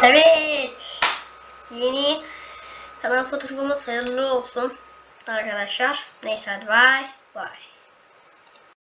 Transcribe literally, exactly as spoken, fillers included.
Evet. Yeni kanal fotoğrafımız hayırlı olsun arkadaşlar. Neyse hadi bye bye.